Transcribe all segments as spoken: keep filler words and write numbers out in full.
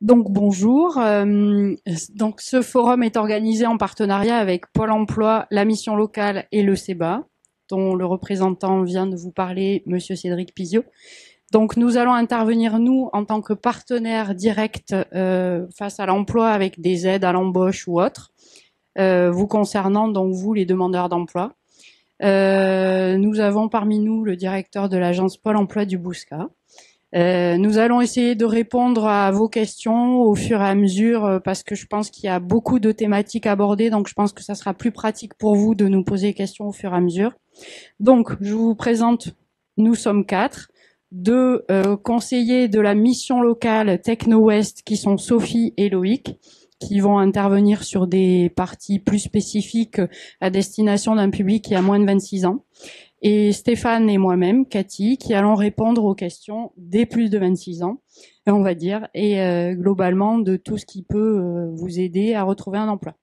Donc bonjour. Euh, donc ce forum est organisé en partenariat avec Pôle Emploi, la mission locale et le C E B A, dont le représentant vient de vous parler, Monsieur Cédric Pizio. Donc nous allons intervenir nous en tant que partenaire direct euh, face à l'emploi avec des aides à l'embauche ou autres, euh, vous concernant donc vous les demandeurs d'emploi. Euh, nous avons parmi nous le directeur de l'agence Pôle Emploi du Bouscat. Euh, nous allons essayer de répondre à vos questions au fur et à mesure euh, parce que je pense qu'il y a beaucoup de thématiques abordées, donc je pense que ça sera plus pratique pour vous de nous poser des questions au fur et à mesure. Donc, je vous présente, nous sommes quatre, deux euh, conseillers de la mission locale Techno-Ouest qui sont Sophie et Loïc, qui vont intervenir sur des parties plus spécifiques à destination d'un public qui a moins de vingt-six ans. Et Stéphane et moi-même, Cathy, qui allons répondre aux questions des plus de vingt-six ans, on va dire, et euh, globalement de tout ce qui peut euh, vous aider à retrouver un emploi.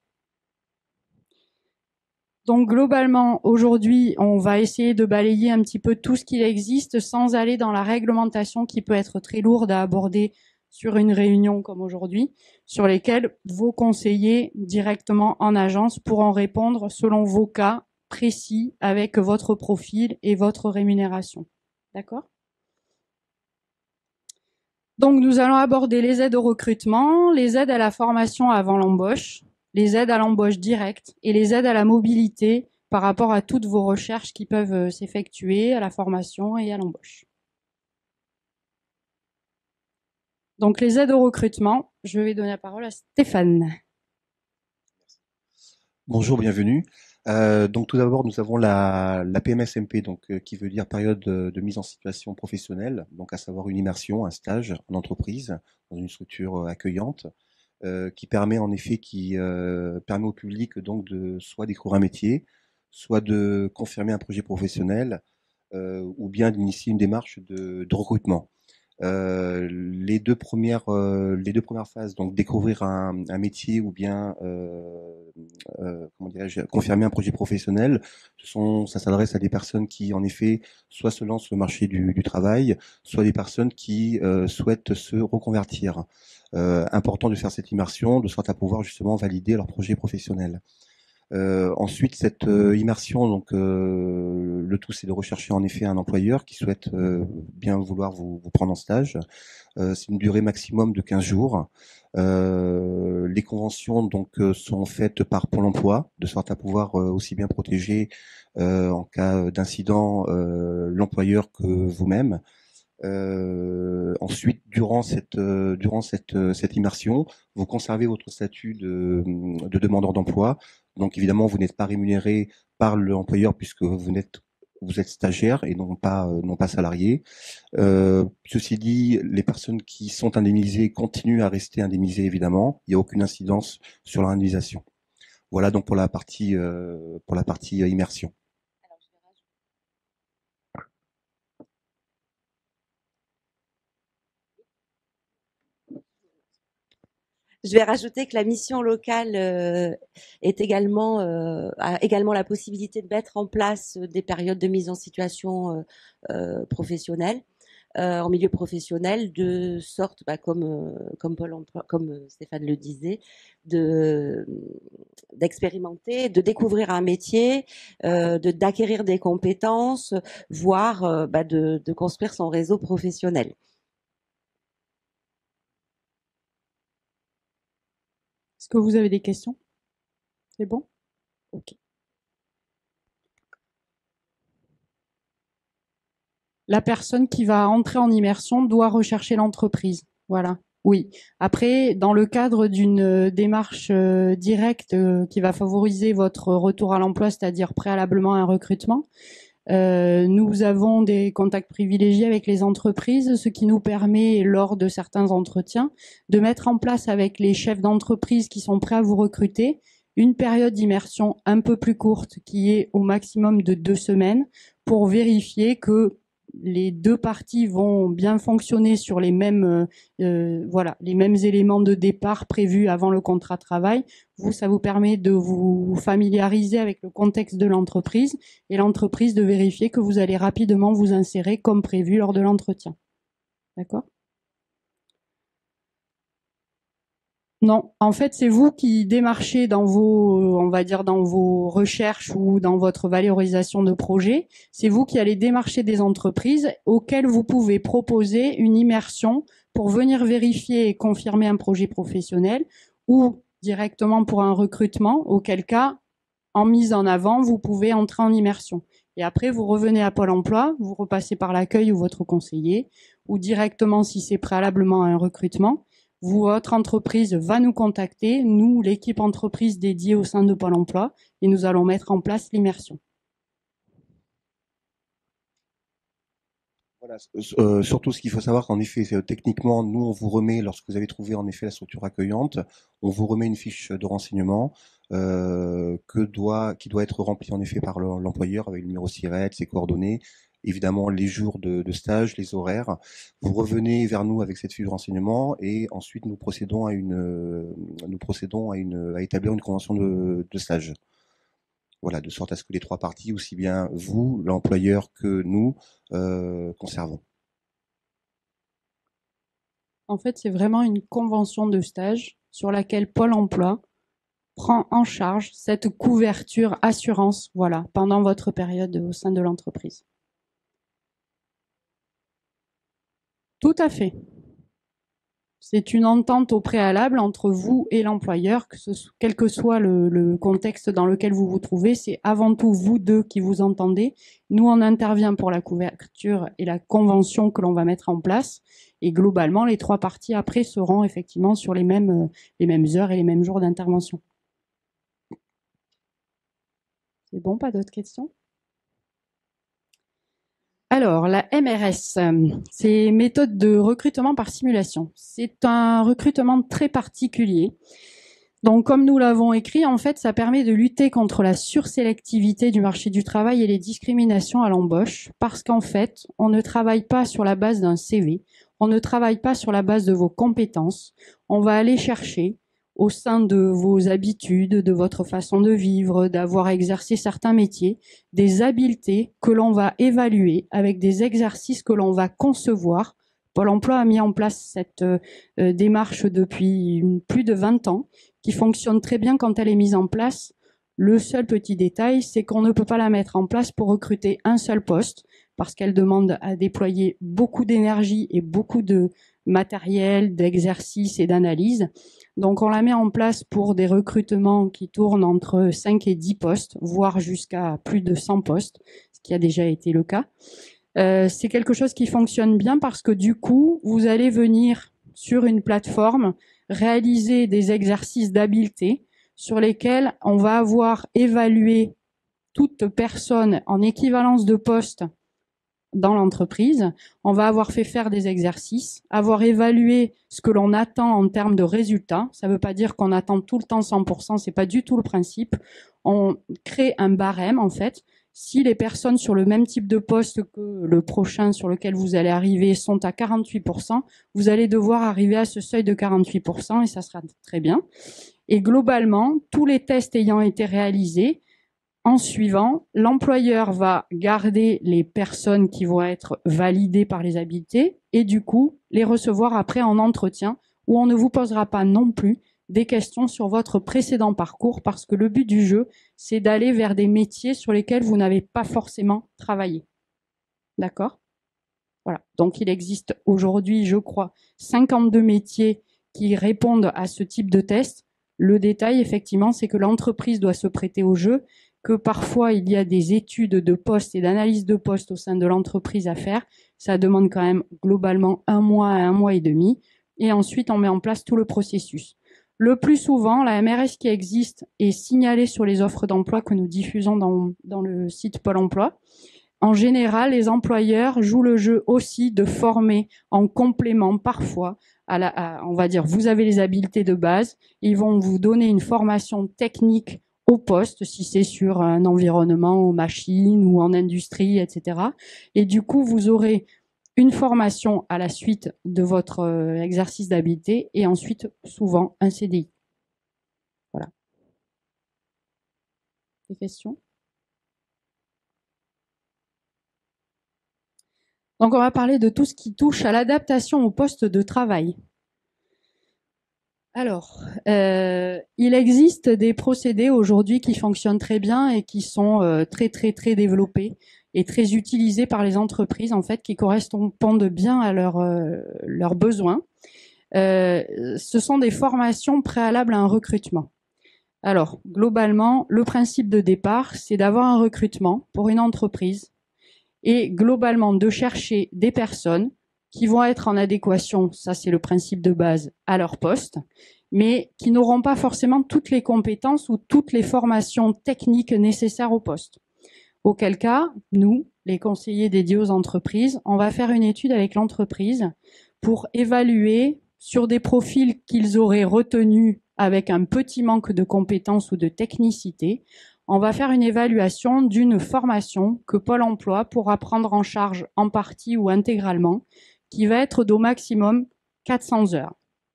Donc globalement, aujourd'hui, on va essayer de balayer un petit peu tout ce qu'il existe sans aller dans la réglementation qui peut être très lourde à aborder sur une réunion comme aujourd'hui, sur lesquelles vos conseillers directement en agence pourront répondre selon vos cas précis avec votre profil et votre rémunération. D'accord ? Donc, nous allons aborder les aides au recrutement, les aides à la formation avant l'embauche, les aides à l'embauche directe et les aides à la mobilité par rapport à toutes vos recherches qui peuvent s'effectuer à la formation et à l'embauche. Donc, les aides au recrutement, je vais donner la parole à Stéphane. Bonjour, bienvenue. Euh, donc tout d'abord, nous avons la, la P M S M P, donc euh, qui veut dire période de, de mise en situation professionnelle, donc à savoir une immersion, un stage en entreprise, dans une structure accueillante, euh, qui permet en effet, qui euh, permet au public donc de soit découvrir un métier, soit de confirmer un projet professionnel, euh, ou bien d'initier une démarche de, de recrutement. Euh, les deux premières, euh, les deux premières phases, donc découvrir un, un métier ou bien euh, euh, comment dirais-je, confirmer un projet professionnel, ce sont, ça s'adresse à des personnes qui, en effet, soit se lancent sur le marché du, du travail, soit des personnes qui euh, souhaitent se reconvertir. Euh, important de faire cette immersion, de sorte à pouvoir justement valider leur projet professionnel. Euh, ensuite, cette euh, immersion, donc euh, le tout, c'est de rechercher en effet un employeur qui souhaite euh, bien vouloir vous, vous prendre en stage. Euh, c'est une durée maximum de quinze jours. Euh, les conventions donc euh, sont faites par Pôle Emploi, de sorte à pouvoir euh, aussi bien protéger euh, en cas d'incident euh, l'employeur que vous-même. Euh, ensuite, durant cette euh, durant cette euh, cette immersion, vous conservez votre statut de, de demandeur d'emploi. Donc évidemment, vous n'êtes pas rémunéré par l'employeur puisque vous n'êtes vous êtes stagiaire et non pas euh, non pas salarié. Euh, ceci dit, les personnes qui sont indemnisées continuent à rester indemnisées évidemment. Il n'y a aucune incidence sur leur indemnisation. Voilà donc pour la partie euh, pour la partie euh, immersion. Je vais rajouter que la mission locale euh, est également euh, a également la possibilité de mettre en place des périodes de mise en situation euh, euh, professionnelle, euh, en milieu professionnel, de sorte, bah, comme euh, comme Paul Emploi, comme Stéphane le disait, de d'expérimenter, de découvrir un métier, euh, de d'acquérir des compétences, voire euh, bah, de, de construire son réseau professionnel. Est-ce que vous avez des questions ? C'est bon ? Ok. La personne qui va entrer en immersion doit rechercher l'entreprise. Voilà. Oui. Après, dans le cadre d'une démarche euh, directe euh, qui va favoriser votre retour à l'emploi, c'est-à-dire préalablement un recrutement, euh, nous avons des contacts privilégiés avec les entreprises, ce qui nous permet, lors de certains entretiens, de mettre en place avec les chefs d'entreprise qui sont prêts à vous recruter une période d'immersion un peu plus courte, qui est au maximum de deux semaines, pour vérifier que les deux parties vont bien fonctionner sur les mêmes, euh, voilà, les mêmes éléments de départ prévus avant le contrat de travail. Vous, ça vous permet de vous familiariser avec le contexte de l'entreprise et l'entreprise de vérifier que vous allez rapidement vous insérer comme prévu lors de l'entretien. D'accord ? Non, en fait, c'est vous qui démarchez dans vos, on va dire, dans vos recherches ou dans votre valorisation de projet. C'est vous qui allez démarcher des entreprises auxquelles vous pouvez proposer une immersion pour venir vérifier et confirmer un projet professionnel ou directement pour un recrutement, auquel cas, en mise en avant, vous pouvez entrer en immersion. Et après, vous revenez à Pôle emploi, vous repassez par l'accueil ou votre conseiller, ou directement, si c'est préalablement à un recrutement, vous, votre entreprise va nous contacter, nous, l'équipe entreprise dédiée au sein de Pôle emploi, et nous allons mettre en place l'immersion. Voilà, euh, surtout ce qu'il faut savoir qu'en effet, c'est, euh, techniquement, nous on vous remet, lorsque vous avez trouvé en effet la structure accueillante, on vous remet une fiche de renseignement euh, que doit, qui doit être remplie en effet par le- l'employeur avec le numéro SIRET, ses coordonnées, évidemment les jours de, de stage, les horaires. Vous revenez vers nous avec cette fiche de renseignement et ensuite nous procédons à une, euh, nous procédons à une, à établir une convention de, de stage. Voilà, de sorte à ce que les trois parties, aussi bien vous, l'employeur, que nous, euh, conservons. En fait, c'est vraiment une convention de stage sur laquelle Pôle emploi prend en charge cette couverture assurance, voilà, pendant votre période au sein de l'entreprise. Tout à fait. C'est une entente au préalable entre vous et l'employeur, que ce, quel que soit le, le contexte dans lequel vous vous trouvez, c'est avant tout vous deux qui vous entendez. Nous, on intervient pour la couverture et la convention que l'on va mettre en place. Et globalement, les trois parties après seront effectivement sur les mêmes, les mêmes heures et les mêmes jours d'intervention. C'est bon, pas d'autres questions ? Alors, la M R S, c'est méthode de recrutement par simulation. C'est un recrutement très particulier. Donc, comme nous l'avons écrit, en fait, ça permet de lutter contre la sursélectivité du marché du travail et les discriminations à l'embauche, parce qu'en fait, on ne travaille pas sur la base d'un C V, on ne travaille pas sur la base de vos compétences, on va aller chercher au sein de vos habitudes, de votre façon de vivre, d'avoir exercé certains métiers, des habiletés que l'on va évaluer avec des exercices que l'on va concevoir. Pôle emploi a mis en place cette euh, démarche depuis plus de vingt ans, qui fonctionne très bien quand elle est mise en place. Le seul petit détail, c'est qu'on ne peut pas la mettre en place pour recruter un seul poste, parce qu'elle demande à déployer beaucoup d'énergie et beaucoup de matériel, d'exercice et d'analyse. Donc on la met en place pour des recrutements qui tournent entre cinq et dix postes, voire jusqu'à plus de cent postes, ce qui a déjà été le cas. Euh, c'est quelque chose qui fonctionne bien parce que du coup, vous allez venir sur une plateforme réaliser des exercices d'habileté sur lesquels on va avoir évalué toute personne en équivalence de poste dans l'entreprise. On va avoir fait faire des exercices, avoir évalué ce que l'on attend en termes de résultats. Ça ne veut pas dire qu'on attend tout le temps cent pour cent, c'est pas du tout le principe. On crée un barème, en fait. Si les personnes sur le même type de poste que le prochain sur lequel vous allez arriver sont à quarante-huit pour cent, vous allez devoir arriver à ce seuil de quarante-huit pour cent et ça sera très bien. Et globalement, tous les tests ayant été réalisés, en suivant, l'employeur va garder les personnes qui vont être validées par les habiletés et du coup, les recevoir après en entretien où on ne vous posera pas non plus des questions sur votre précédent parcours parce que le but du jeu, c'est d'aller vers des métiers sur lesquels vous n'avez pas forcément travaillé. D'accord ? Voilà. Donc, il existe aujourd'hui, je crois, cinquante-deux métiers qui répondent à ce type de test. Le détail, effectivement, c'est que l'entreprise doit se prêter au jeu, que parfois il y a des études de poste et d'analyse de poste au sein de l'entreprise à faire. Ça demande quand même globalement un mois à un mois et demi. Et ensuite, on met en place tout le processus. Le plus souvent, la M R S qui existe est signalée sur les offres d'emploi que nous diffusons dans, dans le site Pôle emploi. En général, les employeurs jouent le jeu aussi de former en complément parfois à la, à, on va dire, vous avez les habiletés de base, ils vont vous donner une formation technique au poste, si c'est sur un environnement aux machines ou en industrie, et cetera. Et du coup, vous aurez une formation à la suite de votre exercice d'habileté et ensuite, souvent, un C D I. Voilà. Des questions ? Donc, on va parler de tout ce qui touche à l'adaptation au poste de travail. Alors, euh, il existe des procédés aujourd'hui qui fonctionnent très bien et qui sont euh, très très très développés et très utilisés par les entreprises en fait, qui correspondent bien à leurs euh, leurs besoins. Euh, ce sont des formations préalables à un recrutement. Alors, globalement, le principe de départ, c'est d'avoir un recrutement pour une entreprise et globalement de chercher des personnes qui vont être en adéquation, ça c'est le principe de base, à leur poste, mais qui n'auront pas forcément toutes les compétences ou toutes les formations techniques nécessaires au poste. Auquel cas, nous, les conseillers dédiés aux entreprises, on va faire une étude avec l'entreprise pour évaluer sur des profils qu'ils auraient retenus avec un petit manque de compétences ou de technicité, on va faire une évaluation d'une formation que Pôle emploi pourra prendre en charge en partie ou intégralement, qui va être d'au maximum quatre cents heures.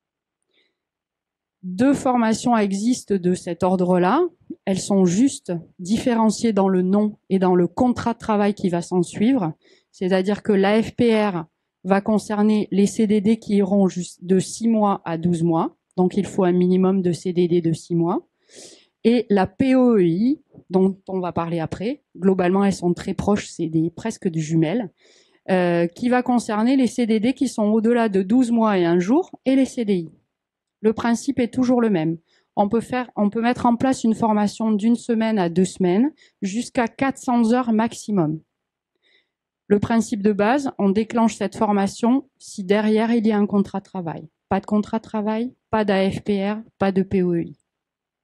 Deux formations existent de cet ordre-là. Elles sont juste différenciées dans le nom et dans le contrat de travail qui va s'en suivre. C'est-à-dire que l'A F P R va concerner les C D D qui iront de six mois à douze mois. Donc, il faut un minimum de C D D de six mois. Et la P O E I, dont on va parler après, globalement, elles sont très proches, c'est des, presque des jumelles, euh, qui va concerner les C D D qui sont au-delà de douze mois et un jour et les C D I. Le principe est toujours le même. On peut faire, on peut mettre en place une formation d'une semaine à deux semaines jusqu'à quatre cents heures maximum. Le principe de base, on déclenche cette formation si derrière il y a un contrat de travail. Pas de contrat de travail, pas d'A F P R, pas de P O E I. D'accord ?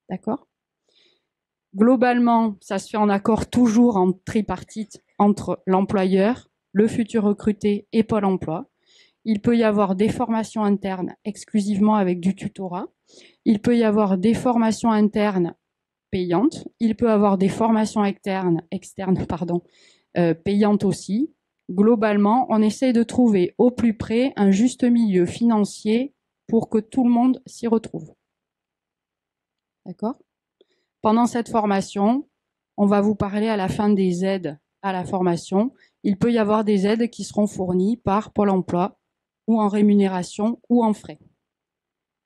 Globalement, ça se fait en accord toujours en tripartite entre l'employeur, le futur recruté et Pôle emploi. Il peut y avoir des formations internes exclusivement avec du tutorat. Il peut y avoir des formations internes payantes. Il peut y avoir des formations externes, externes pardon, euh, payantes aussi. Globalement, on essaie de trouver au plus près un juste milieu financier pour que tout le monde s'y retrouve. D'accord ? Pendant cette formation, on va vous parler à la fin des aides à la formation. Il peut y avoir des aides qui seront fournies par Pôle emploi ou en rémunération ou en frais. D'accord ?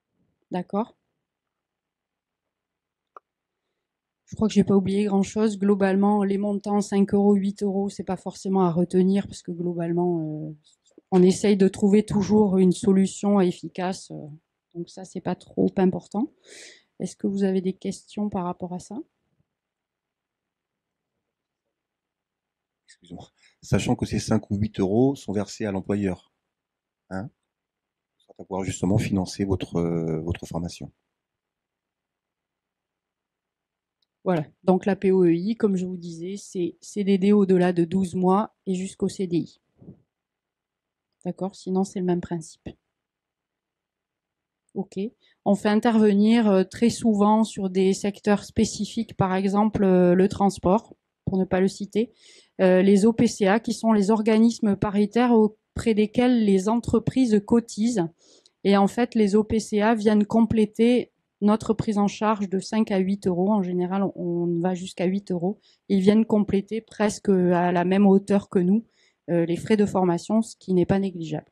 Je crois que j'ai pas oublié grand-chose. Globalement, les montants cinq euros, huit euros, c'est pas forcément à retenir parce que globalement, euh, on essaye de trouver toujours une solution efficace. Euh, donc ça, c'est pas trop important. Est-ce que vous avez des questions par rapport à ça ? Excusez-moi. Sachant que ces cinq ou huit euros sont versés à l'employeur, hein, pour pouvoir justement financer votre, euh, votre formation. Voilà. Donc la P O E I, comme je vous disais, c'est C D D au-delà de douze mois et jusqu'au C D I. D'accord ? Sinon, c'est le même principe. Ok. On fait intervenir très souvent sur des secteurs spécifiques, par exemple euh, le transport, pour ne pas le citer, euh, les O P C A, qui sont les organismes paritaires auprès desquels les entreprises cotisent. Et en fait, les O P C A viennent compléter notre prise en charge de cinq à huit euros. En général, on va jusqu'à huit euros. Ils viennent compléter presque à la même hauteur que nous euh, les frais de formation, ce qui n'est pas négligeable.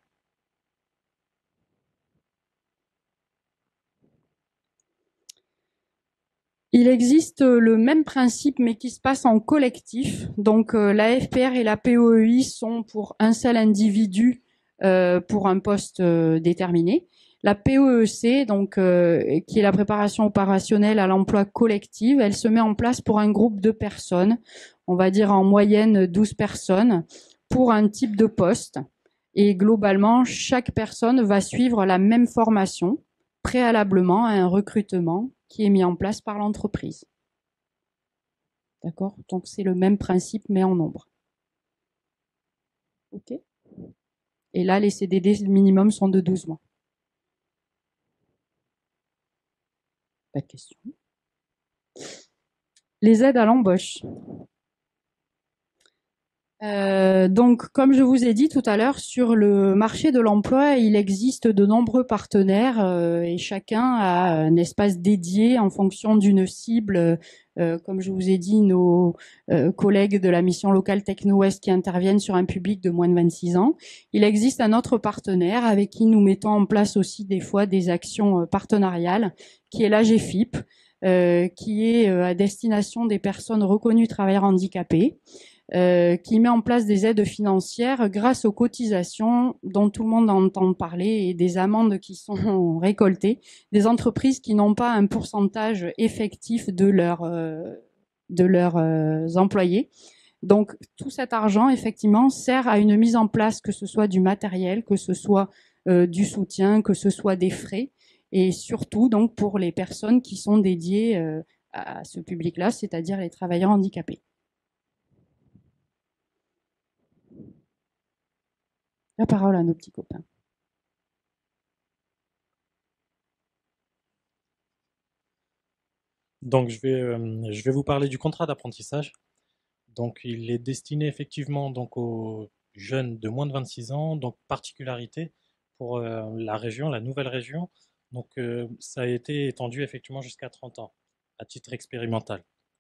Il existe le même principe, mais qui se passe en collectif. Donc, euh, la F P R et la P O E I sont pour un seul individu euh, pour un poste euh, déterminé. La P O E C, donc, euh, qui est la préparation opérationnelle à l'emploi collectif, elle se met en place pour un groupe de personnes, on va dire en moyenne douze personnes, pour un type de poste. Et globalement, chaque personne va suivre la même formation préalablement à un recrutement qui est mis en place par l'entreprise. D'accord ? Donc c'est le même principe mais en nombre. Ok ? Et là, les C D D minimum sont de douze mois. Pas de question. Les aides à l'embauche. Euh, donc, comme je vous ai dit tout à l'heure, sur le marché de l'emploi, il existe de nombreux partenaires euh, et chacun a un espace dédié en fonction d'une cible. Euh, comme je vous ai dit, nos euh, collègues de la mission locale Techno-Ouest qui interviennent sur un public de moins de vingt-six ans. Il existe un autre partenaire avec qui nous mettons en place aussi des fois des actions partenariales, qui est l'A G F I P, euh, qui est à destination des personnes reconnues travailleurs handicapés. Euh, qui met en place des aides financières grâce aux cotisations dont tout le monde entend parler et des amendes qui sont récoltées, des entreprises qui n'ont pas un pourcentage effectif de leurs euh, de leurs euh, employés. Donc tout cet argent effectivement sert à une mise en place, que ce soit du matériel, que ce soit euh, du soutien, que ce soit des frais, et surtout donc pour les personnes qui sont dédiées euh, à ce public-là, c'est-à-dire les travailleurs handicapés. La parole à nos petits copains. Donc, je vais, euh, je vais vous parler du contrat d'apprentissage. Donc, il est destiné effectivement donc, aux jeunes de moins de vingt-six ans. Donc, particularité pour euh, la région, la nouvelle région. Donc, euh, ça a été étendu effectivement jusqu'à trente ans, à titre expérimental.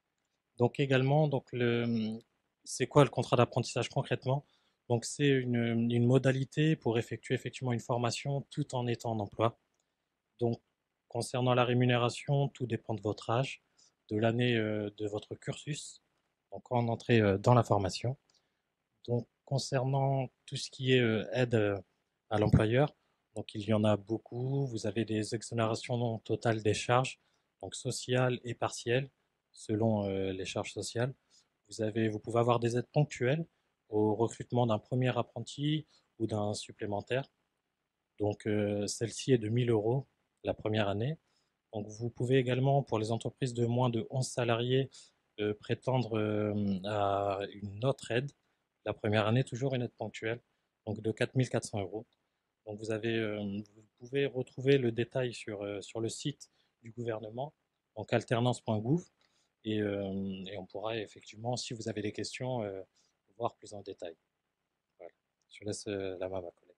Donc, également, donc, le, c'est quoi le contrat d'apprentissage concrètement? Donc, c'est une, une modalité pour effectuer effectivement une formation tout en étant en emploi. Donc, concernant la rémunération, tout dépend de votre âge, de l'année euh, de votre cursus, donc en entrée euh, dans la formation. Donc, concernant tout ce qui est euh, aide euh, à l'employeur, donc il y en a beaucoup. Vous avez des exonérations totales des charges, donc sociales et partielles, selon euh, les charges sociales. Vous avez, vous pouvez avoir des aides ponctuelles au recrutement d'un premier apprenti ou d'un supplémentaire. Donc, euh, celle-ci est de mille euros la première année. Donc, vous pouvez également, pour les entreprises de moins de onze salariés, euh, prétendre euh, à une autre aide. La première année, toujours une aide ponctuelle, donc de quatre mille quatre cents euros. Donc, vous, avez, euh, vous pouvez retrouver le détail sur, euh, sur le site du gouvernement, donc alternance point gouv. Et, euh, et on pourra effectivement, si vous avez des questions, euh, voir plus en détail. Voilà. Je laisse euh, la main à ma collègue.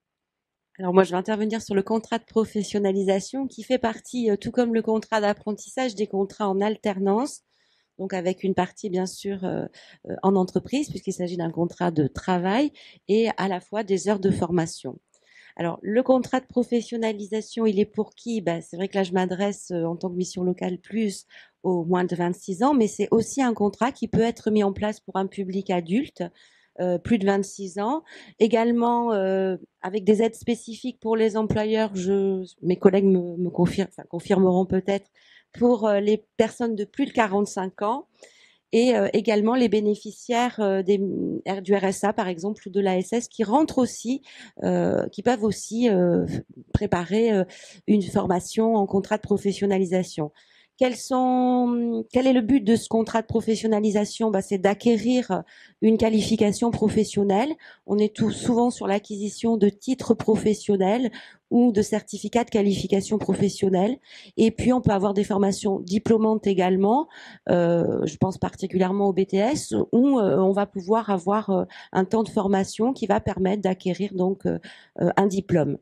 Alors moi, je vais intervenir sur le contrat de professionnalisation qui fait partie, tout comme le contrat d'apprentissage, des contrats en alternance. Donc avec une partie bien sûr euh, en entreprise puisqu'il s'agit d'un contrat de travail et à la fois des heures de formation. Alors le contrat de professionnalisation, il est pour qui? Ben, c'est vrai que là je m'adresse euh, en tant que mission locale plus aux moins de vingt-six ans, mais c'est aussi un contrat qui peut être mis en place pour un public adulte. Euh, plus de vingt-six ans, également euh, avec des aides spécifiques pour les employeurs. Je, mes collègues me, me confirment, enfin, confirmeront peut-être pour euh, les personnes de plus de quarante-cinq ans et euh, également les bénéficiaires euh, des, du R S A par exemple ou de l'A S S qui rentrent aussi, euh, qui peuvent aussi euh, préparer euh, une formation en contrat de professionnalisation. Quels sont, quel est le but de ce contrat de professionnalisation? Bah, c'est d'acquérir une qualification professionnelle. On est tout souvent sur l'acquisition de titres professionnels ou de certificats de qualification professionnelle. Et puis, on peut avoir des formations diplômantes également. Euh, je pense particulièrement au B T S, où euh, on va pouvoir avoir euh, un temps de formation qui va permettre d'acquérir donc euh, un diplôme.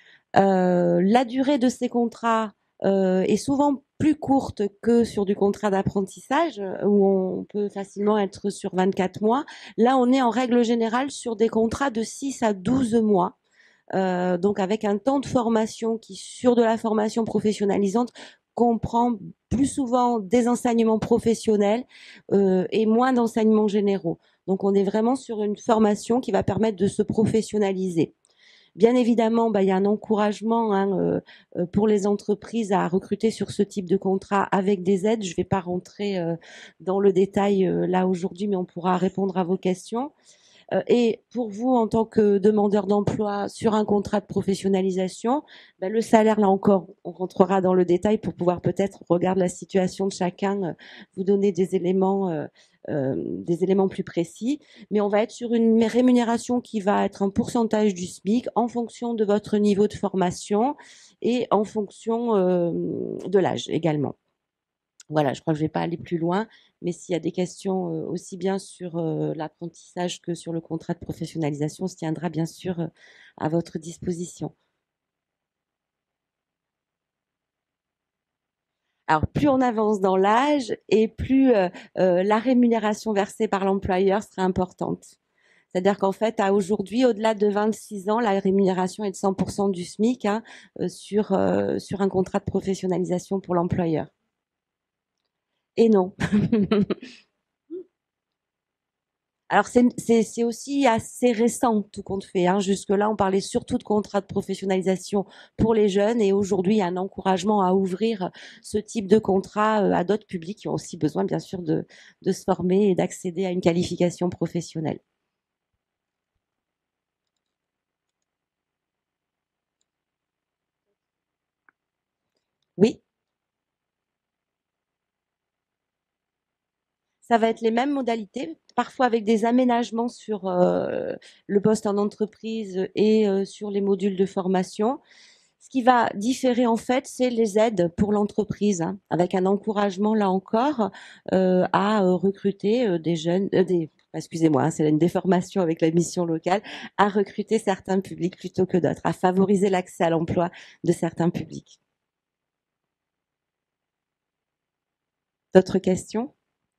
Euh, la durée de ces contrats euh, est souvent plus courte que sur du contrat d'apprentissage où on peut facilement être sur vingt-quatre mois. Là, on est en règle générale sur des contrats de six à douze mois. Euh, donc avec un temps de formation qui, sur de la formation professionnalisante, comprend plus souvent des enseignements professionnels euh, et moins d'enseignements généraux. Donc on est vraiment sur une formation qui va permettre de se professionnaliser. Bien évidemment, bah, il y a un encouragement hein, euh, pour les entreprises à recruter sur ce type de contrat avec des aides. Je ne vais pas rentrer euh, dans le détail euh, là aujourd'hui, mais on pourra répondre à vos questions. Euh, et pour vous, en tant que demandeur d'emploi sur un contrat de professionnalisation, bah, le salaire, là encore, on rentrera dans le détail pour pouvoir peut-être regarder la situation de chacun, euh, vous donner des éléments euh, Euh, des éléments plus précis, mais on va être sur une rémunération qui va être un pourcentage du SMIC en fonction de votre niveau de formation et en fonction euh, de l'âge également. Voilà, je crois que je ne vais pas aller plus loin, mais s'il y a des questions euh, aussi bien sur euh, l'apprentissage que sur le contrat de professionnalisation, on se tiendra bien sûr euh, à votre disposition. Alors, plus on avance dans l'âge et plus euh, euh, la rémunération versée par l'employeur sera importante. C'est-à-dire qu'en fait, à aujourd'hui, au-delà de vingt-six ans, la rémunération est de cent pour cent du SMIC hein, euh, sur, euh, sur un contrat de professionnalisation pour l'employeur. Et non. Alors, c'est aussi assez récent, tout compte fait. Hein. Jusque-là, on parlait surtout de contrats de professionnalisation pour les jeunes. Et aujourd'hui, il y a un encouragement à ouvrir ce type de contrat à d'autres publics qui ont aussi besoin, bien sûr, de, de se former et d'accéder à une qualification professionnelle. Oui. Ça va être les mêmes modalités, parfois avec des aménagements sur euh, le poste en entreprise et euh, sur les modules de formation. Ce qui va différer en fait, c'est les aides pour l'entreprise, hein, avec un encouragement là encore euh, à euh, recruter euh, des jeunes, euh, des, excusez-moi, hein, c'est une déformation avec la mission locale, à recruter certains publics plutôt que d'autres, à favoriser l'accès à l'emploi de certains publics. D'autres questions ?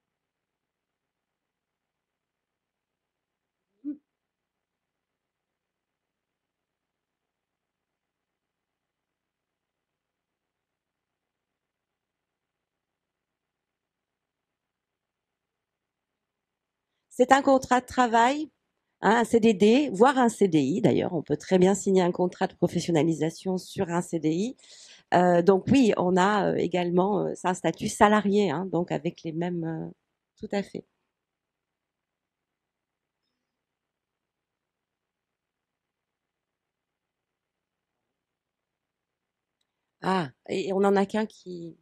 C'est un contrat de travail, hein, un C D D, voire un C D I. D'ailleurs, on peut très bien signer un contrat de professionnalisation sur un C D I. Euh, donc oui, on a euh, également, euh, c'est un statut salarié, hein, donc avec les mêmes, euh, tout à fait. Ah, et on n'en a qu'un qui...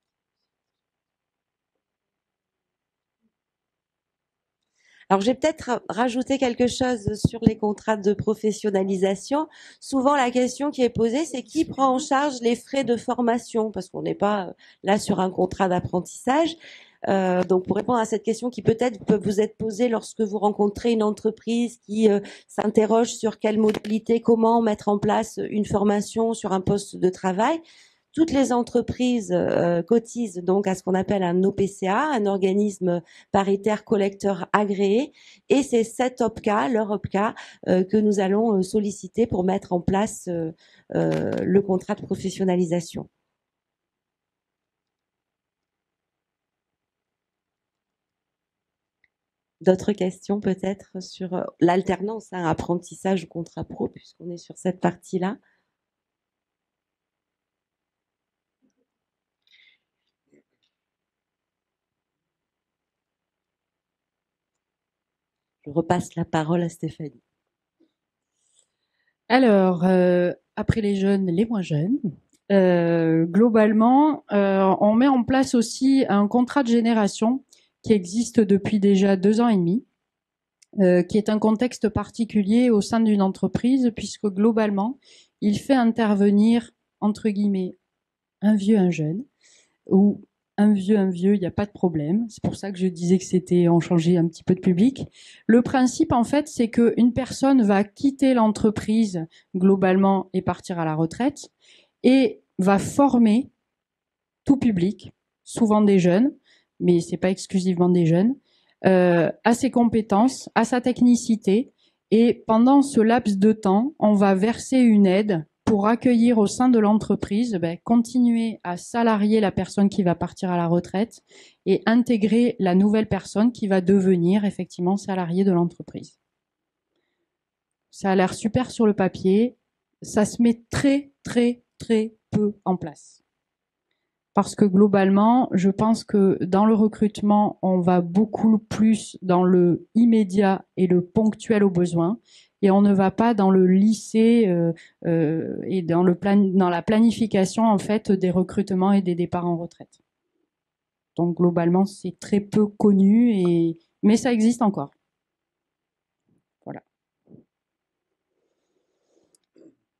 Alors, j'ai peut-être rajouté quelque chose sur les contrats de professionnalisation. Souvent, la question qui est posée, c'est qui prend en charge les frais de formation, parce qu'on n'est pas là sur un contrat d'apprentissage. Euh, donc, pour répondre à cette question qui peut-être peut vous être posée lorsque vous rencontrez une entreprise qui euh, s'interroge sur quelle modalité, comment mettre en place une formation sur un poste de travail, toutes les entreprises euh, cotisent donc à ce qu'on appelle un O P C A, un organisme paritaire collecteur agréé, et c'est cet O P C A, leur O P C A, euh, que nous allons solliciter pour mettre en place euh, euh, le contrat de professionnalisation. D'autres questions peut-être sur l'alternance, hein, apprentissage ou contrat pro, puisqu'on est sur cette partie-là? Je repasse la parole à Stéphanie. Alors, euh, après les jeunes, les moins jeunes. Euh, globalement, euh, on met en place aussi un contrat de génération qui existe depuis déjà deux ans et demi, euh, qui est un contexte particulier au sein d'une entreprise, puisque globalement, il fait intervenir, entre guillemets, un vieux, un jeune, ou un vieux, un vieux, il n'y a pas de problème. C'est pour ça que je disais que c'était, on changeait un petit peu de public. Le principe, en fait, c'est qu'une personne va quitter l'entreprise globalement et partir à la retraite et va former tout public, souvent des jeunes, mais c'est pas exclusivement des jeunes, euh, à ses compétences, à sa technicité. Et pendant ce laps de temps, on va verser une aide pour accueillir au sein de l'entreprise, ben, continuer à salarier la personne qui va partir à la retraite et intégrer la nouvelle personne qui va devenir effectivement salariée de l'entreprise. Ça a l'air super sur le papier, ça se met très très très peu en place. Parce que globalement, je pense que dans le recrutement, on va beaucoup plus dans le immédiat et le ponctuel aux besoins, et on ne va pas dans le lycée euh, euh, et dans, le plan, dans la planification en fait des recrutements et des départs en retraite. Donc globalement, c'est très peu connu, et mais ça existe encore. Voilà.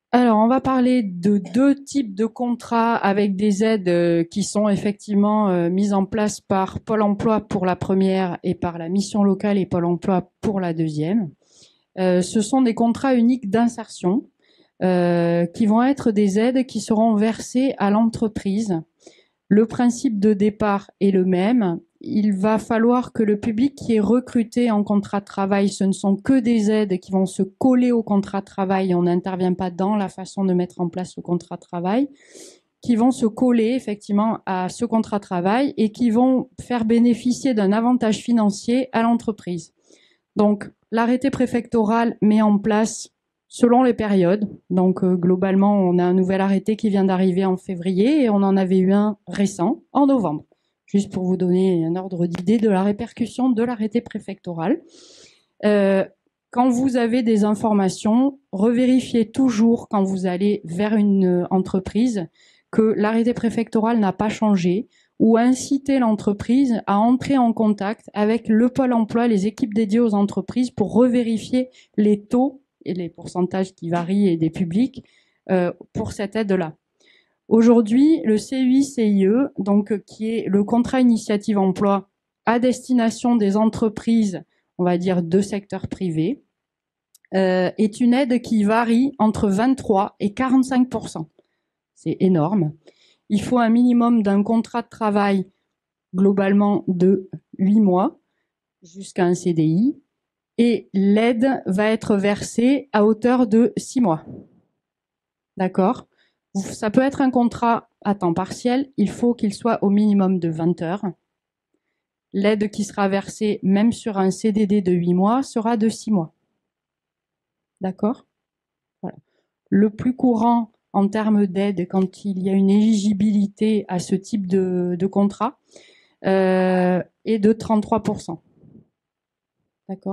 Alors, on va parler de deux types de contrats avec des aides euh, qui sont effectivement euh, mises en place par Pôle emploi pour la première et par la mission locale et Pôle emploi pour la deuxième. Euh, ce sont des contrats uniques d'insertion euh, qui vont être des aides qui seront versées à l'entreprise. Le principe de départ est le même. Il va falloir que le public qui est recruté en contrat de travail, ce ne sont que des aides qui vont se coller au contrat de travail. On n'intervient pas dans la façon de mettre en place le contrat de travail, qui vont se coller effectivement à ce contrat de travail et qui vont faire bénéficier d'un avantage financier à l'entreprise. Donc, l'arrêté préfectoral met en place selon les périodes. Donc, euh, globalement, on a un nouvel arrêté qui vient d'arriver en février et on en avait eu un récent en novembre. Juste pour vous donner un ordre d'idée de la répercussion de l'arrêté préfectoral. Euh, quand vous avez des informations, revérifiez toujours quand vous allez vers une entreprise que l'arrêté préfectoral n'a pas changé, ou inciter l'entreprise à entrer en contact avec le Pôle emploi, les équipes dédiées aux entreprises pour revérifier les taux et les pourcentages qui varient et des publics euh, pour cette aide-là. Aujourd'hui, le C U I C I E, donc qui est le contrat initiative emploi à destination des entreprises, on va dire de secteur privé, euh, est une aide qui varie entre vingt-trois et quarante-cinq pour cent. C'est énorme. Il faut un minimum d'un contrat de travail globalement de huit mois jusqu'à un C D I et l'aide va être versée à hauteur de six mois. D'accord ? Ça peut être un contrat à temps partiel, il faut qu'il soit au minimum de vingt heures. L'aide qui sera versée même sur un C D D de huit mois sera de six mois. D'accord ? Voilà. Le plus courant en termes d'aide quand il y a une éligibilité à ce type de, de contrat euh, est de trente-trois pour cent. D'accord ?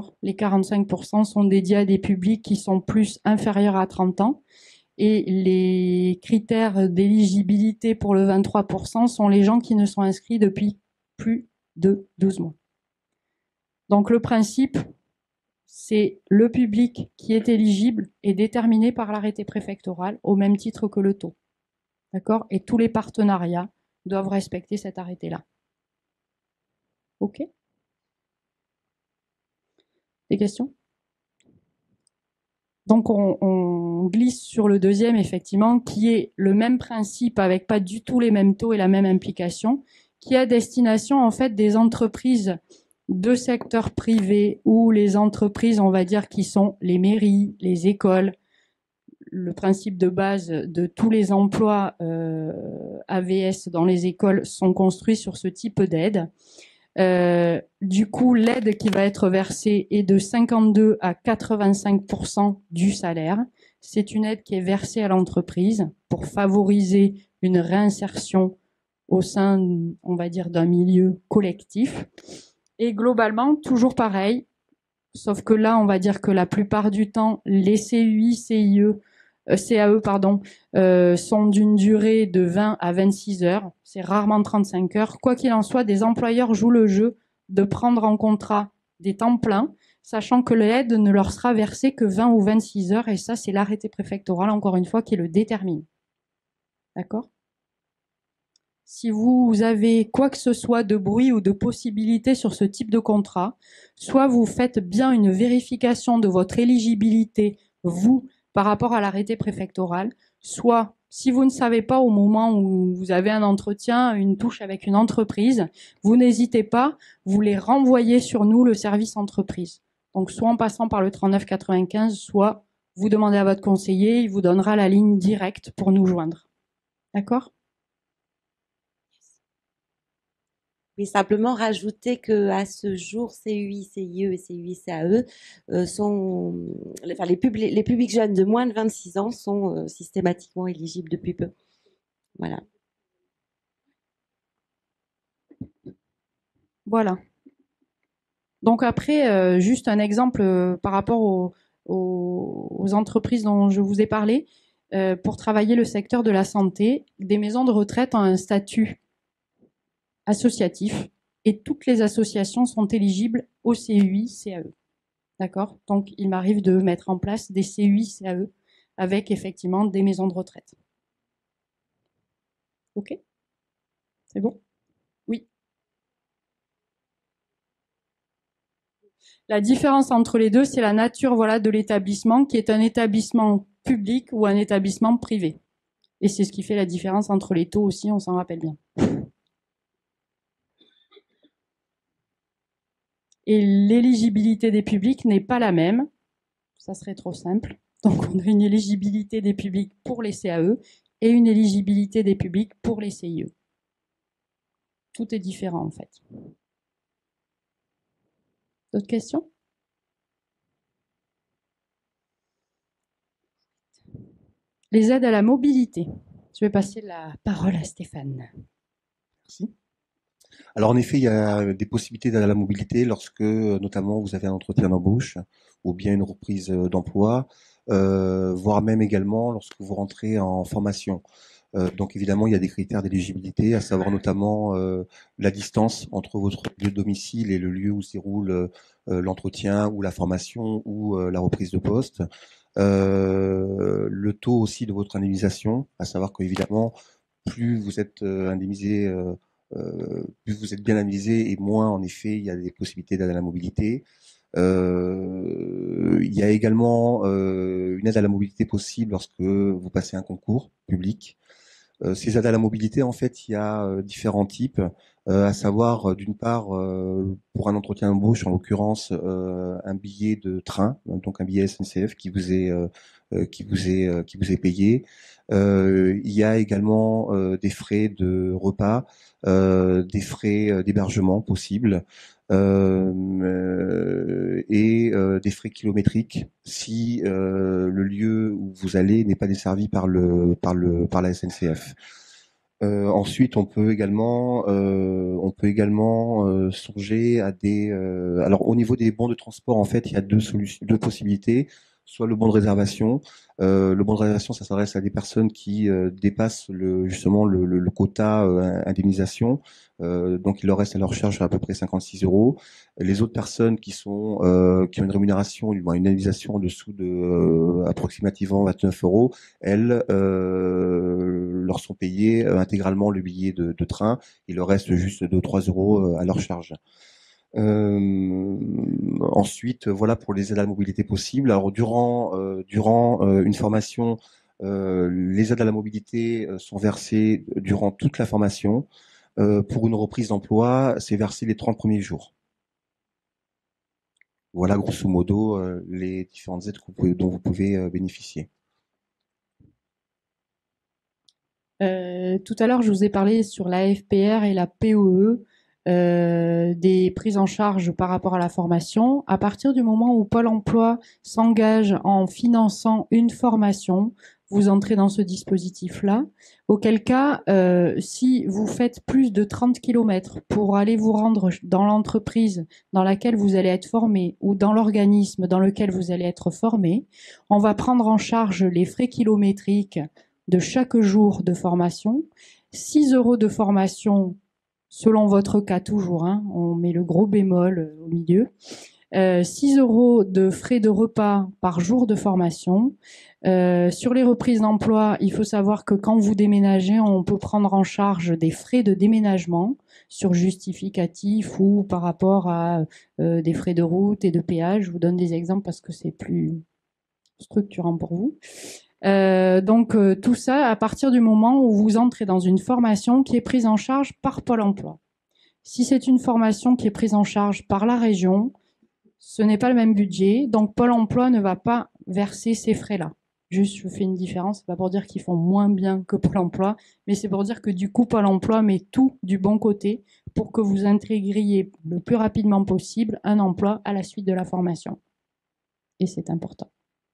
Les quarante-cinq pour cent sont dédiés à des publics qui sont plus inférieurs à trente ans et les critères d'éligibilité pour le vingt-trois pour cent sont les gens qui ne sont inscrits depuis plus de douze mois. Donc le principe, c'est le public qui est éligible est déterminé par l'arrêté préfectoral au même titre que le taux. D'accord ? Et tous les partenariats doivent respecter cet arrêté-là. OK ? Des questions ? Donc on, on glisse sur le deuxième, effectivement, qui est le même principe avec pas du tout les mêmes taux et la même implication, qui est à destination en fait des entreprises de secteur privé ou les entreprises, on va dire, qui sont les mairies, les écoles. Le principe de base de tous les emplois euh, A V S dans les écoles sont construits sur ce type d'aide. Euh, du coup, l'aide qui va être versée est de cinquante-deux à quatre-vingt-cinq pour cent du salaire. C'est une aide qui est versée à l'entreprise pour favoriser une réinsertion au sein, on va dire, d'un milieu collectif. Et globalement, toujours pareil, sauf que là, on va dire que la plupart du temps, les C U I, C I E, euh, C A E, pardon, euh, sont d'une durée de vingt à vingt-six heures. C'est rarement trente-cinq heures. Quoi qu'il en soit, des employeurs jouent le jeu de prendre en contrat des temps pleins, sachant que l'aide ne leur sera versée que vingt ou vingt-six heures. Et ça, c'est l'arrêté préfectoral, encore une fois, qui le détermine. D'accord ? Si vous avez quoi que ce soit de bruit ou de possibilité sur ce type de contrat, soit vous faites bien une vérification de votre éligibilité, vous, par rapport à l'arrêté préfectoral, soit, si vous ne savez pas au moment où vous avez un entretien, une touche avec une entreprise, vous n'hésitez pas, vous les renvoyez sur nous, le service entreprise. Donc, soit en passant par le trente-neuf quatre-vingt-quinze, soit vous demandez à votre conseiller, il vous donnera la ligne directe pour nous joindre. D'accord ? Mais simplement rajouter que à ce jour, C U I, C I E et C U I C A E euh, sont, enfin les, publics, les publics jeunes de moins de vingt-six ans sont euh, systématiquement éligibles depuis peu. Voilà. Voilà. Donc après, euh, juste un exemple euh, par rapport aux, aux, aux entreprises dont je vous ai parlé. Euh, pour travailler le secteur de la santé, des maisons de retraite ont un statut associatif et toutes les associations sont éligibles au C U I C A E. D'accord ? Donc il m'arrive de mettre en place des C U I C A E avec effectivement des maisons de retraite. Ok? C'est bon? Oui. La différence entre les deux, c'est la nature, voilà, de l'établissement, qui est un établissement public ou un établissement privé. Et c'est ce qui fait la différence entre les taux aussi, on s'en rappelle bien. Et l'éligibilité des publics n'est pas la même. Ça serait trop simple. Donc on a une éligibilité des publics pour les C A E et une éligibilité des publics pour les C I E. Tout est différent en fait. D'autres questions? Les aides à la mobilité. Je vais passer la parole à Stéphane. Merci. Alors en effet, il y a des possibilités d'aide à la mobilité lorsque, notamment, vous avez un entretien d'embauche ou bien une reprise d'emploi, euh, voire même également lorsque vous rentrez en formation. Euh, donc évidemment, il y a des critères d'éligibilité, à savoir notamment euh, la distance entre votre lieu de domicile et le lieu où se déroule euh, l'entretien ou la formation ou euh, la reprise de poste. Euh, le taux aussi de votre indemnisation, à savoir qu'évidemment, plus vous êtes euh, indemnisé, euh, euh, plus vous êtes bien indemnisé et moins, en effet, il y a des possibilités d'aide à la mobilité. Euh, il y a également euh, une aide à la mobilité possible lorsque vous passez un concours public. Euh, ces aides à la mobilité, en fait, il y a euh, différents types, euh, à savoir, euh, d'une part, euh, pour un entretien d'embauche, en l'occurrence, euh, un billet de train, donc un billet S N C F qui vous est euh, euh, qui vous est euh, qui vous est payé. Euh, il y a également euh, des frais de repas, euh, des frais euh, d'hébergement possibles. Euh, euh, et euh, des frais kilométriques si euh, le lieu où vous allez n'est pas desservi par le par le par la S N C F. Euh, ensuite, on peut également euh, on peut également euh, songer à des euh, alors au niveau des bons de transport, en fait, il y a deux solutions, deux possibilités. Soit le bon de réservation. Euh, le bon de réservation, ça s'adresse à des personnes qui euh, dépassent le, justement le, le, le quota euh, indemnisation. Euh, donc, il leur reste à leur charge à peu près cinquante-six euros. Les autres personnes qui sont euh, qui ont une rémunération, une indemnisation en dessous de euh, approximativement vingt-neuf euros, elles euh, leur sont payées euh, intégralement le billet de, de train. Il leur reste juste deux ou trois euros euh, à leur charge. Euh, ensuite, voilà pour les aides à la mobilité possibles. Alors durant euh, durant euh, une formation, euh, les aides à la mobilité euh, sont versées durant toute la formation. Euh, pour une reprise d'emploi, c'est versé les trente premiers jours. Voilà grosso modo euh, les différentes aides que vous pouvez, dont vous pouvez euh, bénéficier. Euh, tout à l'heure, je vous ai parlé sur la F P R et la P O E. Euh, des prises en charge par rapport à la formation. À partir du moment où Pôle emploi s'engage en finançant une formation, vous entrez dans ce dispositif-là, auquel cas, euh, si vous faites plus de trente kilomètres pour aller vous rendre dans l'entreprise dans laquelle vous allez être formé ou dans l'organisme dans lequel vous allez être formé, on va prendre en charge les frais kilométriques de chaque jour de formation, six euros de formation selon votre cas toujours, hein, on met le gros bémol au milieu, euh, six euros de frais de repas par jour de formation. Euh, sur les reprises d'emploi, il faut savoir que quand vous déménagez, on peut prendre en charge des frais de déménagement sur justificatif ou par rapport à euh, des frais de route et de péage. Je vous donne des exemples parce que c'est plus structurant pour vous. Euh, donc euh, tout ça à partir du moment où vous entrez dans une formation qui est prise en charge par Pôle emploi. Si c'est une formation qui est prise en charge par la région, ce n'est pas le même budget, donc Pôle emploi ne va pas verser ces frais-là. Juste, je fais une différence, c'est pas pour dire qu'ils font moins bien que Pôle emploi, mais c'est pour dire que du coup, Pôle emploi met tout du bon côté pour que vous intégriez le plus rapidement possible un emploi à la suite de la formation. Et c'est important.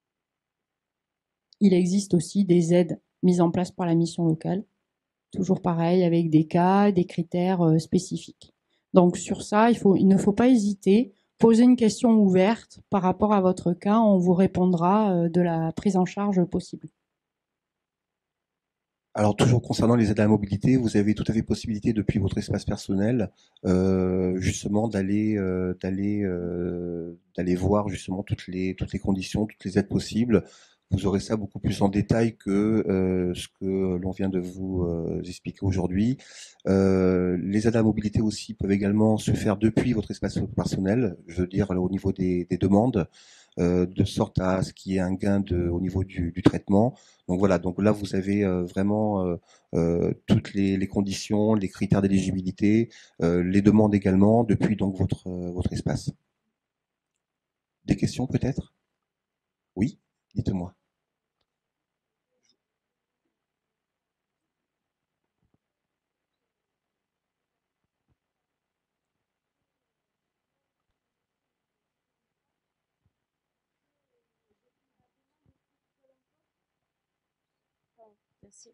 Il existe aussi des aides mises en place par la mission locale, toujours pareil, avec des cas, des critères euh, spécifiques. Donc sur ça, il, faut, il ne faut pas hésiter, poser une question ouverte par rapport à votre cas, on vous répondra euh, de la prise en charge possible. Alors toujours concernant les aides à la mobilité, vous avez tout à fait possibilité depuis votre espace personnel, euh, justement d'aller euh, d'aller euh, d'aller voir justement toutes les toutes les conditions, toutes les aides possibles. vous aurez ça beaucoup plus en détail que euh, ce que l'on vient de vous euh, expliquer aujourd'hui. Euh, les aides à la mobilité aussi peuvent également se faire depuis votre espace personnel, je veux dire au niveau des, des demandes, euh, de sorte à ce qu'il y ait un gain de, au niveau du, du traitement. Donc voilà, donc là vous avez euh, vraiment euh, euh, toutes les, les conditions, les critères d'éligibilité, euh, les demandes également depuis donc votre euh, votre espace. Des questions peut-être? Oui, dites-moi. Merci.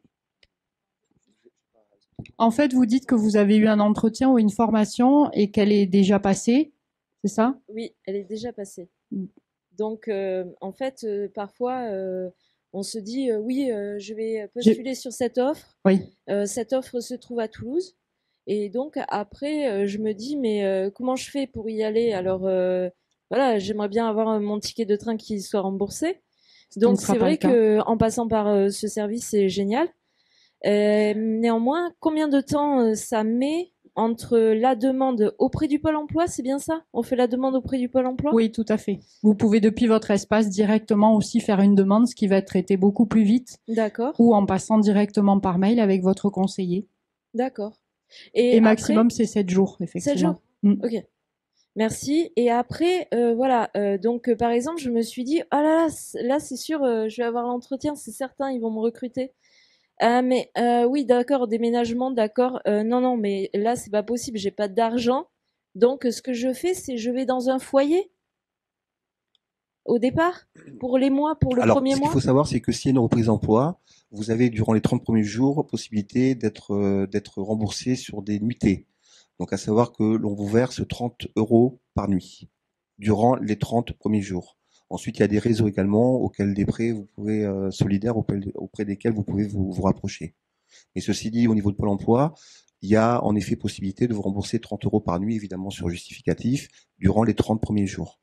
En fait, vous dites que vous avez eu un entretien ou une formation et qu'elle est déjà passée, c'est ça? Oui, elle est déjà passée. Mm. Donc, euh, en fait, euh, parfois, euh, on se dit, euh, oui, euh, je vais J'ai- postuler sur cette offre. Oui. Euh, cette offre se trouve à Toulouse. Et donc, après, euh, je me dis, mais euh, comment je fais pour y aller? Alors, euh, voilà, j'aimerais bien avoir euh, mon ticket de train qui soit remboursé. Ce qui ne Donc, sera c'est pas le vrai cas. que en passant par euh, ce service, c'est génial. Euh, néanmoins, combien de temps euh, ça met entre la demande auprès du Pôle emploi, c'est bien ça? On fait la demande auprès du Pôle emploi? Oui, tout à fait. Vous pouvez depuis votre espace directement aussi faire une demande, ce qui va être traité beaucoup plus vite, D'accord, ou en passant directement par mail avec votre conseiller. d'accord. Et, Et maximum, après, c'est sept jours, sept effectivement. jours? Mm. Ok, merci. Et après, euh, voilà, euh, donc euh, par exemple, je me suis dit, oh là là, c- là c'est sûr, euh, je vais avoir l'entretien, c'est certain, ils vont me recruter. Ah mais euh, oui, d'accord, déménagement, d'accord. Euh, non, non, mais là c'est pas possible, j'ai pas d'argent. Donc euh, ce que je fais, c'est je vais dans un foyer au départ pour les mois, pour le Alors, premier ce qu'il mois. faut savoir, c'est que s'il y a une reprise d'emploi, vous avez durant les trente premiers jours possibilité d'être euh, d'être remboursé sur des nuitées. Donc, à savoir que l'on vous verse trente euros par nuit durant les trente premiers jours. Ensuite, il y a des réseaux également auxquels des prêts vous pouvez euh, solidaires auprès, auprès desquels vous pouvez vous, vous rapprocher. Mais ceci dit, au niveau de Pôle emploi, il y a en effet possibilité de vous rembourser trente euros par nuit, évidemment sur justificatif, durant les trente premiers jours.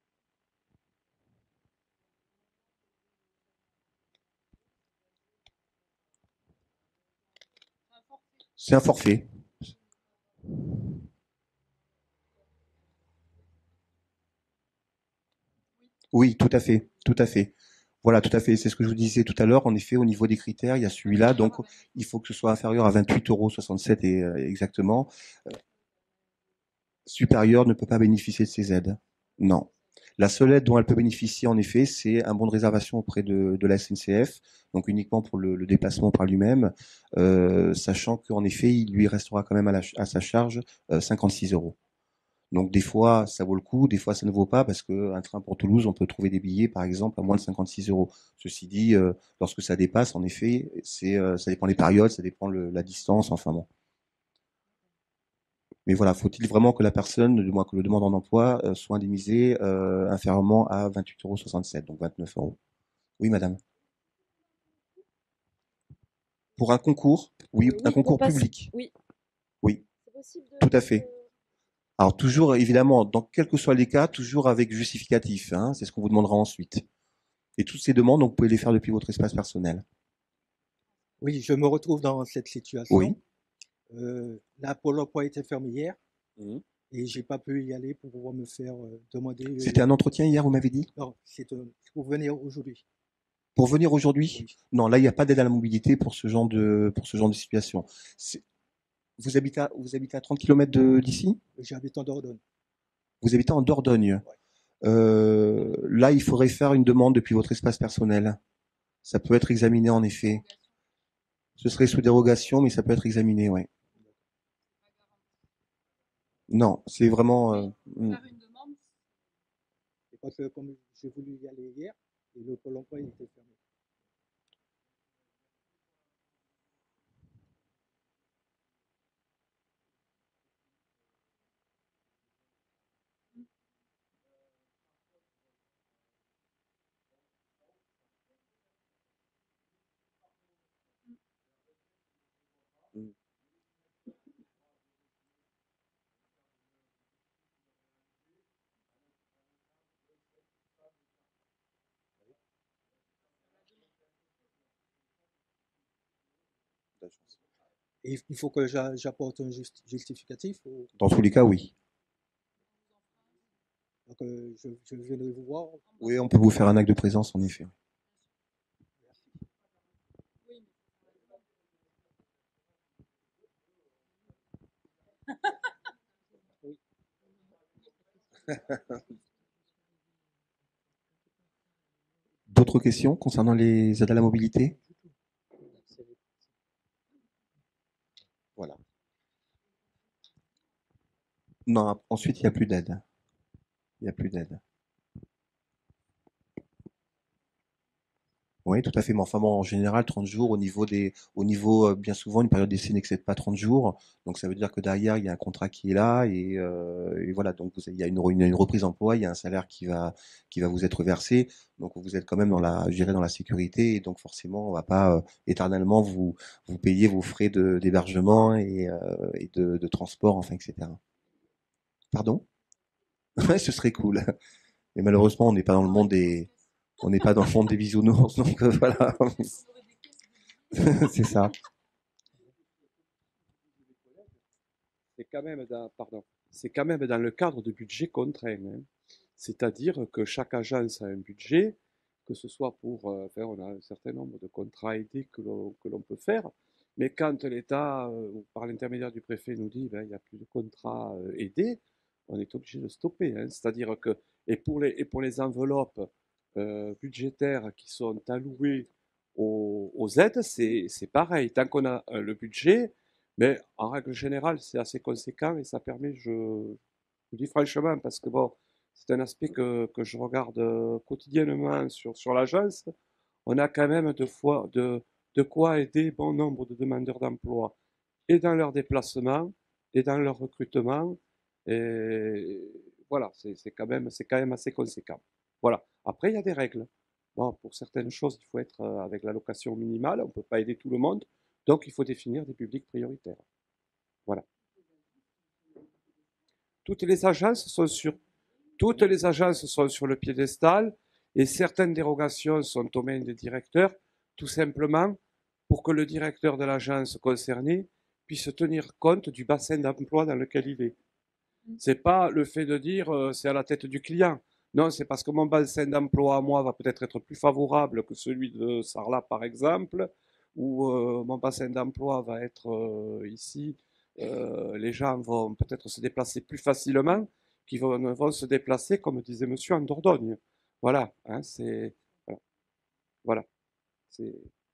C'est un forfait. Oui, tout à fait, tout à fait. Voilà, tout à fait. C'est ce que je vous disais tout à l'heure. En effet, au niveau des critères, il y a celui-là. Donc, il faut que ce soit inférieur à vingt-huit euros soixante-sept et, euh, exactement. Euh, supérieur ne peut pas bénéficier de ces aides. Non. La seule aide dont elle peut bénéficier, en effet, c'est un bon de réservation auprès de, de la S N C F, donc uniquement pour le, le déplacement par lui-même, euh, sachant qu'en effet, il lui restera quand même à, la, à sa charge euh, cinquante-six euros. Donc des fois, ça vaut le coup, des fois, ça ne vaut pas parce qu'un train pour Toulouse, on peut trouver des billets, par exemple, à moins de cinquante-six euros. Ceci dit, euh, lorsque ça dépasse, en effet, c'est, euh, ça dépend des périodes, ça dépend le, la distance, enfin bon. Mais voilà, faut-il vraiment que la personne, du moins que le demandeur d'emploi, euh, soit indemnisé euh, inférieurement à vingt-huit euros soixante-sept, donc vingt-neuf euros. Oui, madame. Pour un concours, oui, Euh, un oui, pour concours passer. public. Oui. Oui, C'est possible de. tout à fait. Alors toujours, évidemment, dans quels que soient les cas, toujours avec justificatif. Hein, c'est ce qu'on vous demandera ensuite. Et toutes ces demandes, donc, vous pouvez les faire depuis votre espace personnel. Oui, je me retrouve dans cette situation. Oui. Euh, la Pôle emploi était fermée hier Mhm. et j'ai pas pu y aller pour pouvoir me faire euh, demander. euh, C'était un entretien hier, vous m'avez dit? Non, c'est euh, pour venir aujourd'hui. Pour venir aujourd'hui? Oui. Non, là, il n'y a pas d'aide à la mobilité pour ce genre de, pour ce genre de situation. C'est- Vous habitez à, vous habitez à trente kilomètres de- d'ici? J'habite en Dordogne. Vous habitez en Dordogne. Ouais. Euh, là, il faudrait faire une demande depuis votre espace personnel. Ça peut être examiné en effet. Ce serait sous dérogation, mais ça peut être examiné, ouais. Non, c'est vraiment. euh, mm. Et parce que comme j'ai voulu y aller hier, et le Pôle emploi il était fermé. Mm. d'agence. Et il faut que j'a- j'apporte un just- justificatif ou... Dans tous les cas, oui. Donc, euh, je, je viendrai vous voir. Oui, on peut vous faire un acte de présence, en effet. D'autres questions concernant les aides à la mobilité? Voilà. Non, ensuite, il n'y a plus d'aide. Il n'y a plus d'aide. Oui, tout à fait. Mais enfin, bon, en général, trente jours, au niveau des, au niveau, euh, bien souvent, une période d'essai n'excède pas trente jours. Donc, ça veut dire que derrière, il y a un contrat qui est là et, euh, et voilà. Donc, vous- il y a une, une, une reprise d'emploi, il y a un salaire qui va, qui va vous être versé. Donc, vous êtes quand même dans la, je dirais, dans la sécurité. Et donc, forcément, on va pas euh, éternellement vous, vous payer vos frais de, d'hébergement et, euh, et de, de transport, enfin, et cetera. Pardon? Ouais, ce serait cool. Mais malheureusement, on n'est pas dans le monde des, on n'est pas dans le monde des bisounours. Donc, euh, voilà. C'est ça. C'est quand même dans, pardon, c'est quand même dans le cadre de budget contraint, hein. C'est-à-dire que chaque agence a un budget, que ce soit pour, euh, enfin, on a un certain nombre de contrats aidés que l'on, que l'on peut faire, mais quand l'État, euh, ou par l'intermédiaire du préfet, nous dit ben, il n'y a plus de contrats euh, aidés, on est obligé de stopper, hein. C'est-à-dire que, et pour les, et pour les enveloppes euh, budgétaires qui sont allouées aux, aux aides, c'est, c'est pareil. Tant qu'on a euh, le budget, mais en règle générale, c'est assez conséquent et ça permet, je, je vous dis franchement, parce que bon, c'est un aspect que, que je regarde euh, quotidiennement sur, sur l'agence, on a quand même de, fois, de, de quoi aider bon nombre de demandeurs d'emploi et dans leur déplacement et dans leur recrutement. Et voilà, c'est c'est quand même, c'est quand même assez conséquent. Voilà. Après, il y a des règles. Bon, pour certaines choses, il faut être euh, avec l'allocation minimale, on ne peut pas aider tout le monde, donc il faut définir des publics prioritaires. Voilà. Toutes les agences sont sur, toutes les agences sont sur le piédestal et certaines dérogations sont aux mains des directeurs, tout simplement pour que le directeur de l'agence concernée puisse tenir compte du bassin d'emploi dans lequel il est. C'est pas le fait de dire euh, c'est à la tête du client. Non, c'est parce que mon bassin d'emploi à moi va peut-être être plus favorable que celui de Sarlat, par exemple, ou euh, mon bassin d'emploi va être euh, ici. Euh, les gens vont peut-être se déplacer plus facilement qu'ils vont, vont se déplacer, comme disait monsieur, en Dordogne. Voilà, hein, c'est. Voilà. Voilà, c'est.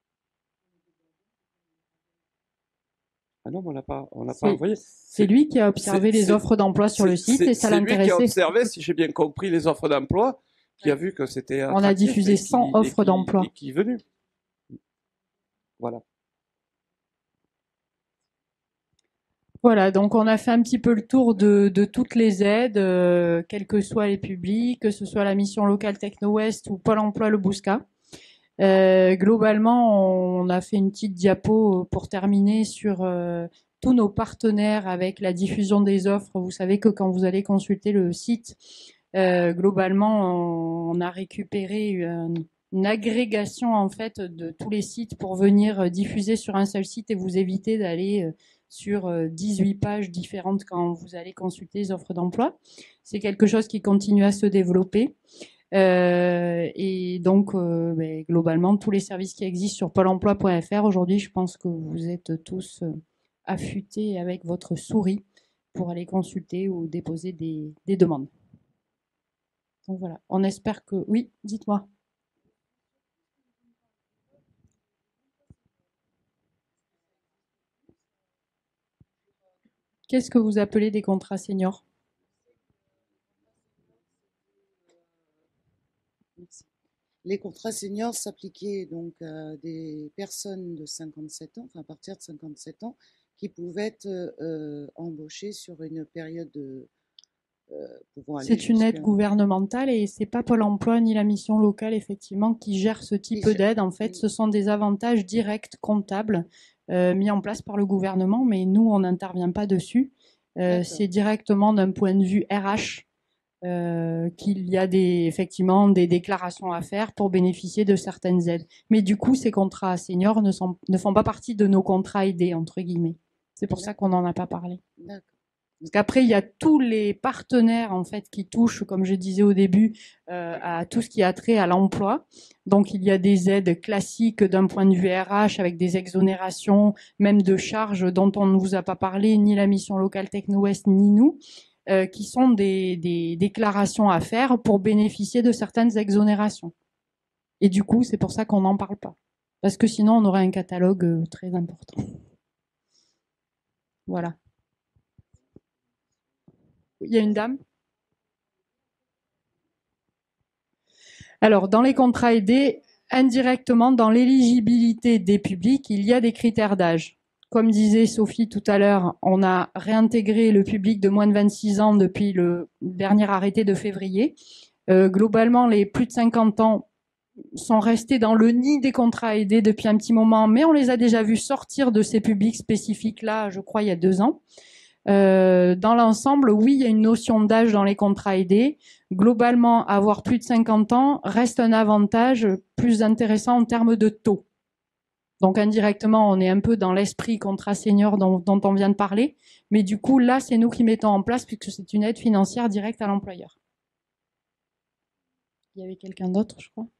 Ah non, mais on n'a pas, on n'a pas C'est envoyé. c'est lui qui a C'est- observé les c'est- offres d'emploi sur le c'est- site et c'est- ça C'est lui qui a l'intéressait. observé, si j'ai bien compris, les offres d'emploi, qui a vu que c'était On a attractif diffusé et cent qui- et offres qui- d'emploi. et qui est venu. Voilà. Voilà, donc on a fait un petit peu le tour de, de toutes les aides, euh, quels que soient les publics, que ce soit la mission locale Techno-Ouest ou Pôle emploi Le Bouscat. Euh, globalement, on a fait une petite diapo pour terminer sur euh, tous nos partenaires avec la diffusion des offres. Vous savez que quand vous allez consulter le site, euh, globalement, on a récupéré une, une agrégation en fait de tous les sites pour venir diffuser sur un seul site et vous éviter d'aller euh, sur euh, dix-huit pages différentes quand vous allez consulter les offres d'emploi. C'est quelque chose qui continue à se développer. Euh, et donc, euh, ben, globalement, tous les services qui existent sur pôle emploi point f r, aujourd'hui, je pense que vous êtes tous euh, affûtés avec votre souris pour aller consulter ou déposer des, des demandes. Donc voilà, on espère que... Oui, dites-moi. Qu'est-ce que vous appelez des contrats seniors? Merci. Les contrats seniors s'appliquaient donc à des personnes de cinquante-sept ans, enfin à partir de cinquante-sept ans, qui pouvaient être euh, embauchées sur une période de euh, pouvant aller C'est une jusqu'à- aide gouvernementale et c'est pas Pôle emploi ni la mission locale effectivement qui gère ce type Qui gère- d'aide. En fait, ce sont des avantages directs comptables euh, mis en place par le gouvernement, mais nous on n'intervient pas dessus. Euh, D'accord. c'est directement d'un point de vue R H euh, qu'il y a des, effectivement des déclarations à faire pour bénéficier de certaines aides. Mais du coup, ces contrats seniors ne, sont, ne font pas partie de nos contrats aidés, entre guillemets. C'est pour ça qu'on n'en a pas parlé. D'accord. Parce qu'après, il y a tous les partenaires en fait qui touchent, comme je disais au début, euh, à tout ce qui a trait à l'emploi. Donc, il y a des aides classiques d'un point de vue R H avec des exonérations, même de charges dont on ne vous a pas parlé, ni la mission locale Techno-Ouest, ni nous, euh, qui sont des, des déclarations à faire pour bénéficier de certaines exonérations. Et du coup, c'est pour ça qu'on n'en parle pas. Parce que sinon, on aurait un catalogue euh, très important. Voilà. Il y a une dame. Alors, dans les contrats aidés, indirectement, dans l'éligibilité des publics, il y a des critères d'âge. Comme disait Sophie tout à l'heure, on a réintégré le public de moins de vingt-six ans depuis le dernier arrêté de février. Euh, globalement, les plus de cinquante ans sont restés dans le nid des contrats aidés depuis un petit moment, mais on les a déjà vus sortir de ces publics spécifiques-là, je crois, il y a deux ans. Euh, dans l'ensemble, oui, il y a une notion d'âge dans les contrats aidés. Globalement, avoir plus de cinquante ans reste un avantage plus intéressant en termes de taux. Donc indirectement, on est un peu dans l'esprit contrat senior dont, dont on vient de parler, mais du coup, là, c'est nous qui mettons en place puisque c'est une aide financière directe à l'employeur. Il y avait quelqu'un d'autre, je crois.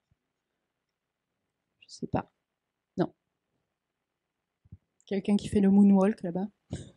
Je sais pas. Non. Quelqu'un qui fait le moonwalk là-bas.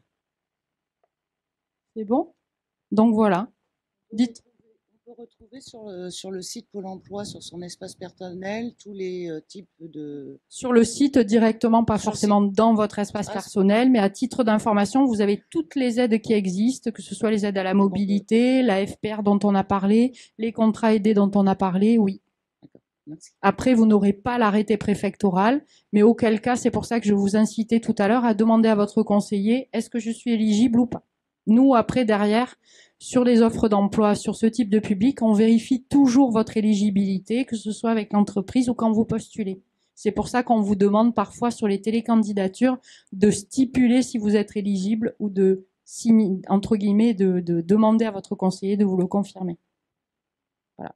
C'est bon? Donc voilà. Dites. On peut retrouver sur le, sur le site Pôle emploi, sur son espace personnel, tous les euh, types de... Sur le site directement, pas Sur forcément site. dans votre espace Ah, personnel, mais à titre d'information, vous avez toutes les aides qui existent, que ce soit les aides à la mobilité, la F P R dont on a parlé, les contrats aidés dont on a parlé, oui. Merci. Après, vous n'aurez pas l'arrêté préfectoral, mais auquel cas, c'est pour ça que je vous incitais tout à l'heure à demander à votre conseiller, est-ce que je suis éligible ou pas? Nous, après, derrière, sur les offres d'emploi, sur ce type de public, on vérifie toujours votre éligibilité, que ce soit avec l'entreprise ou quand vous postulez. C'est pour ça qu'on vous demande parfois sur les télécandidatures de stipuler si vous êtes éligible ou de, entre guillemets, de, de demander à votre conseiller de vous le confirmer. Voilà.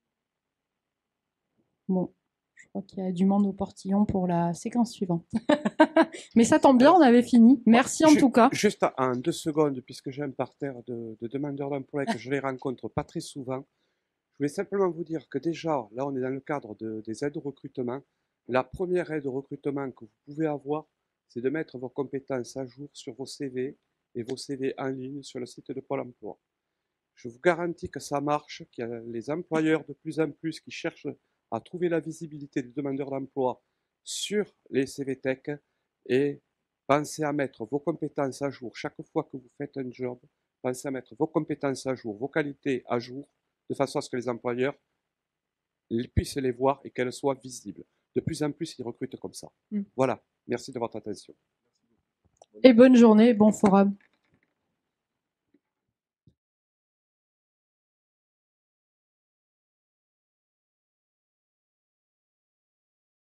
Bon, je crois qu'il y a du monde au portillon pour la séquence suivante. Mais ça tombe bien, on avait fini. Merci en Ju- tout cas. Juste en deux secondes, puisque j'ai un parterre de, de demandeurs d'emploi et que je les rencontre pas très souvent, je voulais simplement vous dire que déjà, là, on est dans le cadre de, des aides au recrutement. La première aide au recrutement que vous pouvez avoir, c'est de mettre vos compétences à jour sur vos C V et vos C V en ligne sur le site de Pôle emploi. Je vous garantis que ça marche, qu'il y a les employeurs de plus en plus qui cherchent à trouver la visibilité des demandeurs d'emploi sur les C V Tech, et pensez à mettre vos compétences à jour chaque fois que vous faites un job. Pensez à mettre vos compétences à jour, vos qualités à jour, de façon à ce que les employeurs puissent les voir et qu'elles soient visibles. De plus en plus, ils recrutent comme ça. Mm. Voilà. Merci de votre attention. Et bonne journée, bon forum.